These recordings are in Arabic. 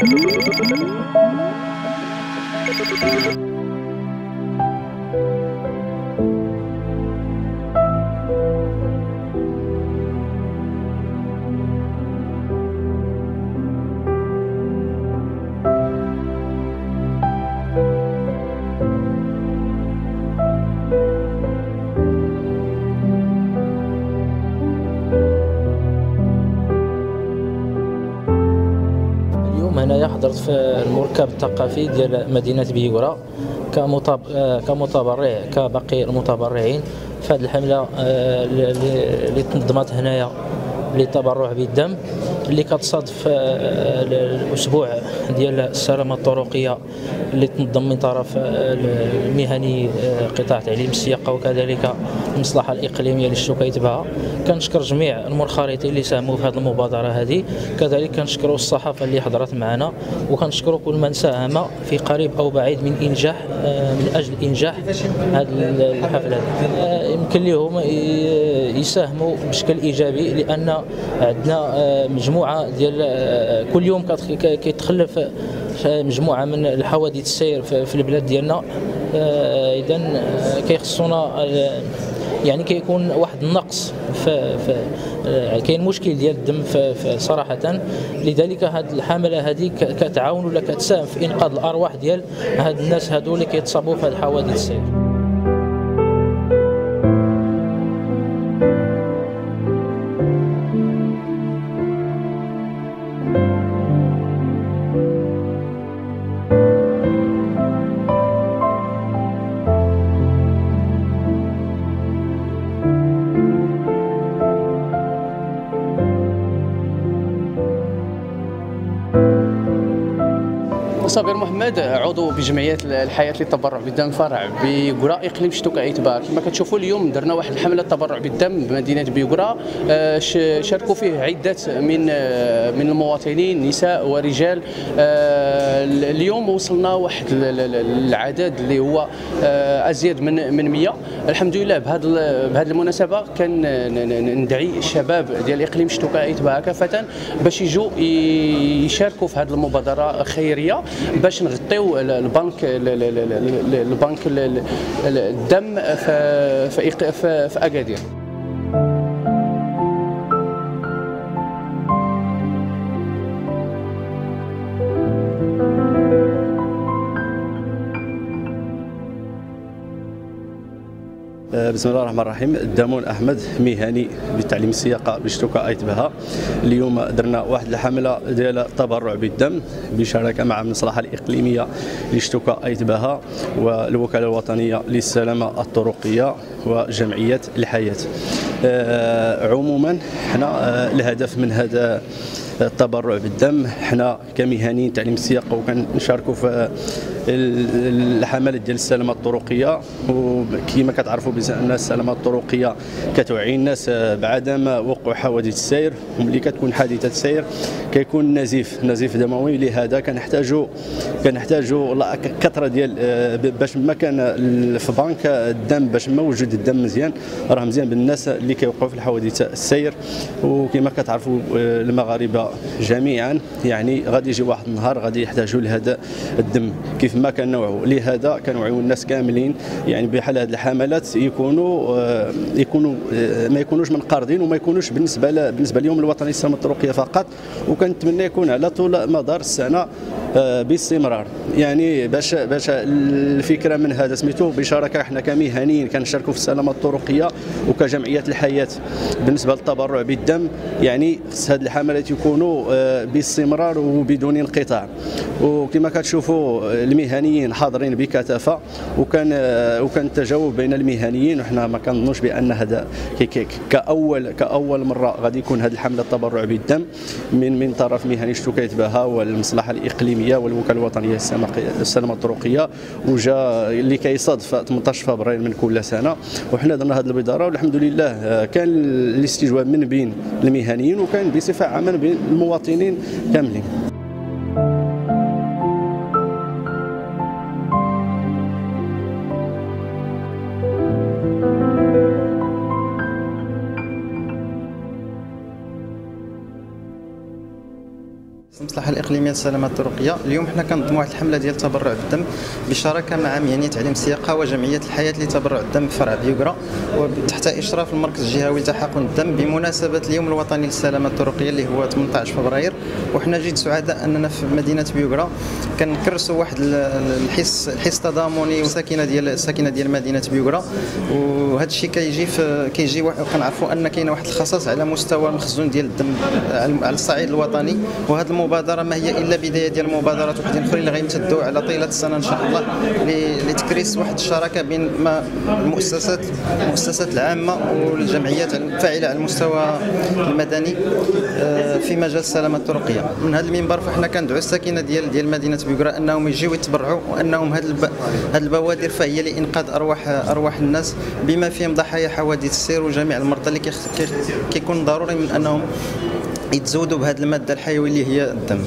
هنايا حضرت في المركب الثقافي ديال مدينة بيغورا كمتبرع كباقي المتبرعين في هذه الحملة اللي تنظمت هنايا للتبرع بالدم، اللي كتصادف الاسبوع ديال السلامه الطرقيه اللي تنظم من طرف المهني قطاع تعليم السياقه وكذلك المصلحه الاقليميه للشوكيت بها. كنشكر جميع المنخرطين اللي ساهموا في هذه المبادره هذه، كذلك كنشكروا الصحافه اللي حضرت معنا، وكنشكروا كل من ساهم في قريب او بعيد من انجاح من اجل انجاح هذه الحفله. يمكن لهم يساهموا بشكل ايجابي، لان عندنا مجموعه ديال كل يوم كيتخلف مجموعه من الحوادث السير في البلاد ديالنا. اذا كيخصنا يعني كيكون واحد النقص كاين مشكل ديال الدم صراحه. لذلك هذه الحمله هذه كتعاون ولا كتساهم في انقاذ الارواح ديال هاد الناس هادو اللي كيتصابوا في هذه الحوادث السير. صابر محمد، عضو بجمعيه الحياه للتبرع بالدم فرع بيغورا اقليم شتوكا ايتبار. كما كتشوفوا اليوم درنا واحد الحمله التبرع بالدم بمدينه بيغورا، شاركوا فيه عده من المواطنين نساء ورجال. اليوم وصلنا واحد العدد اللي هو ازيد من 100. الحمد لله. بهذه المناسبه كان ندعي الشباب ديال اقليم شتوكا ايتبار كافه باش يجوا يشاركوا في هذه المبادره الخيريه، باش نغطيو البنك الدم في اكادير. بسم الله الرحمن الرحيم. الدامون احمد، مهني بالتعليم السياقه بشتوكا ايتبها. اليوم درنا واحد الحمله ديال التبرع بالدم بشراكه مع المصلحه الاقليميه لشتوكا ايتبها والوكاله الوطنيه للسلامه الطرقيه وجمعيه الحياه. عموما حنا الهدف من هذا التبرع بالدم، حنا كمهنيين تعليم السياقه وكنشاركوا في الحملات ديال السلامه الطرقيه. وكما كتعرفوا بان السلامه الطرقيه كتوعي الناس بعدم وقوع حوادث السير، وملي كتكون حادثه سير كيكون نزيف دموي. لهذا كنحتاجوا كثره ديال باش ما كان في بنك الدم، باش ما وجود الدم مزيان، راه مزيان بالناس اللي كيوقعوا في الحوادث السير. وكما كتعرفوا المغاربه جميعا يعني غادي يجي واحد النهار غادي يحتاجوا لهذا الدم كيف ما كنوعوا. لهذا كنوعيو الناس كاملين يعني بحال هذه الحملات يكونوا ما يكونوش منقرضين، وما يكونوش بالنسبه لليوم الوطني للسلامه الطرقيه فقط، وكنتمنى يكون على طول مدار السنه باستمرار. يعني باش الفكره من هذا سميتو بشراكه احنا كمهنيين كنشاركوا في السلامه الطرقيه وكجمعيه الحياه بالنسبه للتبرع بالدم. يعني خص هذه الحملات يكونوا باستمرار وبدون انقطاع. وكما كتشوفوا المهنيين حاضرين بكثافه، وكان التجاوب بين المهنيين، وحنا ما كنظنوش بان هذا كاول مره غادي يكون هذه الحمله التبرع بالدم من طرف مهني شتوكا ايتبها والمصلحه الاقليميه والوكاله الوطنيه للسلامه الطرقيه، وجا اللي كيصادف 18 فبراير من كل سنه. وحنا درنا هذه البداره والحمد لله كان الاستجواب من بين المهنيين وكان بصفه عامه من بين المواطنين كاملين. المصلحة الاقليميه للسلامه الطرقيه. اليوم حنا كنظموا واحد الحمله ديال التبرع بالدم بالشراكه مع مهنيه تعليم السياقه وجمعيه الحياه لتبرع الدم فرع بيوغرا، وتحت اشراف المركز الجهوي لتحقن الدم بمناسبه اليوم الوطني للسلامه الطرقيه اللي هو 18 فبراير. وحنا جد سعداء اننا في مدينه بيوغرا كنكرسوا واحد الحس التضامني والساكنه ديال مدينه بيوغرا. وهذا الشيء كيجي كنعرفوا ان كاين واحد الخصاص على مستوى المخزون ديال الدم على الصعيد الوطني. وهذه المبادره ما هي الا بدايه ديال مبادرات وحدين اخرين اللي غيمتدوا على طيله السنه ان شاء الله لتكريس واحد الشراكه بين المؤسسات العامه والجمعيات الفاعله على المستوى المدني في مجال السلامه الطرقيه. من هذا المنبر فاحنا كندعو الساكنه ديال مدينه بيوغرا انهم يجيو يتبرعوا، وانهم هذه البوادر فهي لانقاذ ارواح الناس بما فيهم ضحايا حوادث السير وجميع المرضى اللي كيكون ضروري من انهم يتزودوا بهذه الماده الحيويه اللي هي الدم.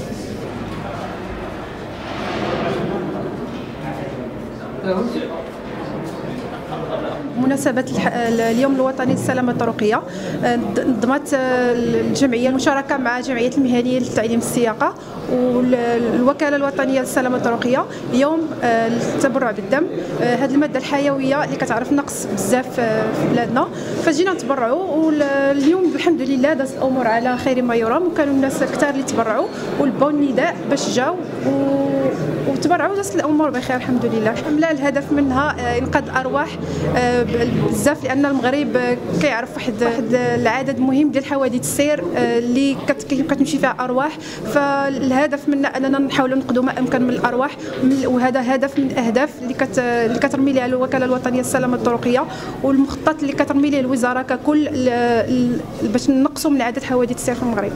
بمناسبة اليوم الوطني للسلامة الطرقية نظمت الجمعية المشاركة مع جمعية المهنية للتعليم السياقة والوكالة الوطنية للسلامة الطرقية يوم التبرع بالدم. هذه المادة الحيوية اللي كتعرف نقص بزاف في بلادنا، فجينا نتبرعوا. واليوم الحمد لله دازت الأمور على خير ما يرام، وكانوا الناس كثار اللي تبرعوا ولبوا النداء باش جاوا وتبرعوا، دازت الأمور بخير الحمد لله. الحملة الهدف منها إنقاذ الأرواح بزاف، لان المغرب كيعرف واحد العدد مهم ديال حوادث السير اللي كتمشي فيها ارواح. فالهدف منا اننا نحاولوا ننقذوا ما امكن من الارواح، وهذا هدف من الاهداف اللي كترمي لها الوكاله الوطنيه للسلامه الطرقيه، والمخطط اللي كترمي ليه الوزاره ككل باش نقصوا من عدد حوادث السير في المغرب.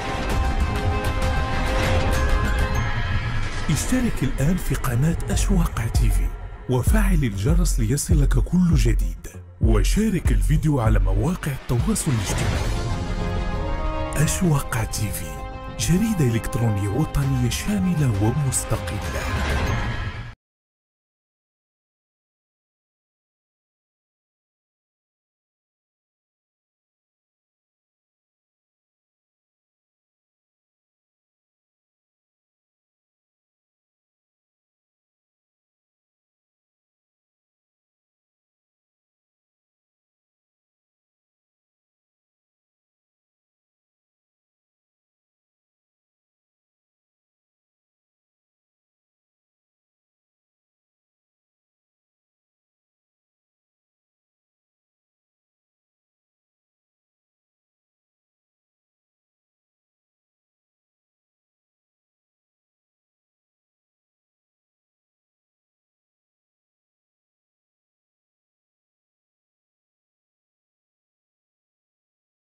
اشترك الآن في قناة أشواق تيفي وفعل الجرس ليصلك كل جديد، وشارك الفيديو على مواقع التواصل الاجتماعي. أشواق تيفي، جريدة إلكترونية وطنية شاملة ومستقلة.